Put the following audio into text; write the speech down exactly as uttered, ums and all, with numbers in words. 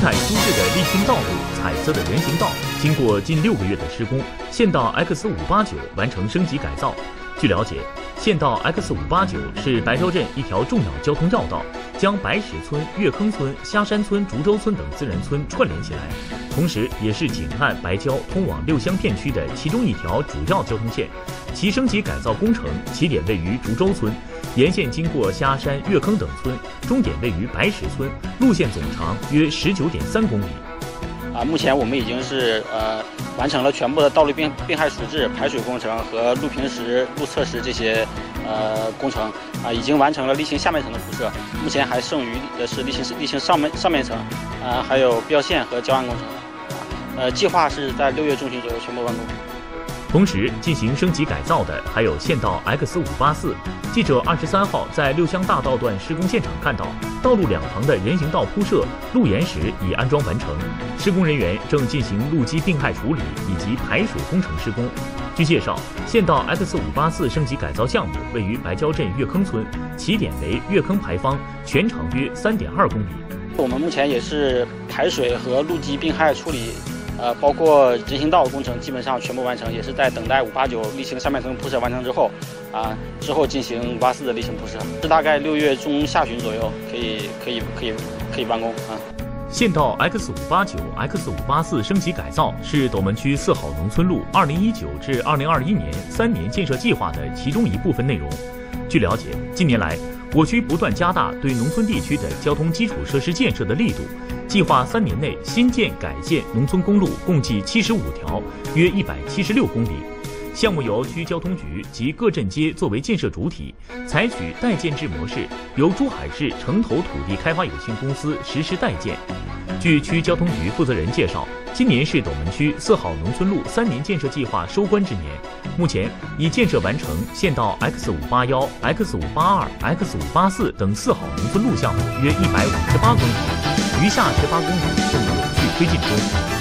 态舒适的沥青道路、彩色的人行道，经过近六个月的施工，县道 X 五八九完成升级改造。据了解，县道 X 五八九是白蕉镇一条重要交通要道，将白石村、月坑村、虾山村、竹洲村等自然村串联起来，同时也是井岸白蕉通往六乡片区的其中一条主要交通线。其升级改造工程起点位于竹洲村，沿线经过虾山、月坑等村，终点位于白石村，路线总长约十九点三公里。 啊，目前我们已经是呃完成了全部的道路病病害处置、排水工程和路平石、路侧石这些呃工程啊，已经完成了沥青下面层的铺设，目前还剩余的是沥青沥青上面上面层，啊还有标线和胶岸工程，啊呃计划是在六月中旬左右全部完工。 同时进行升级改造的还有县道 X 五八四。记者二十三号在六乡大道段施工现场看到，道路两旁的人行道铺设、路沿石已安装完成，施工人员正进行路基病害处理以及排水工程施工。据介绍，县道 X 五八四升级改造项目位于白蕉镇月坑村，起点为月坑牌坊，全长约三点二公里。 我们目前也是排水和路基病害处理。呃，包括人行道工程基本上全部完成，也是在等待五八九沥青上面层铺设完成之后，啊，之后进行五八四的沥青铺设，是大概六月中下旬左右可以可以可以可以完工啊。 县道 X 五八九、X 五八四升级改造是斗门区四好农村路二零一九至二零二一年三年建设计划的其中一部分内容。据了解，近年来我区不断加大对农村地区的交通基础设施建设的力度，计划三年内新建改建农村公路共计七十五条，约一百七十六公里。项目由区交通局及各镇街作为建设主体，采取代建制模式，由珠海市城投土地开发有限公司实施代建。据区交通局负责人介绍，今年是斗门区四好农村路三年建设计划收官之年，目前已建设完成县道 X 五八一、X 五八二、X 五八四等四好农村路项目约一百五十八公里，余下十八公里正有序推进中。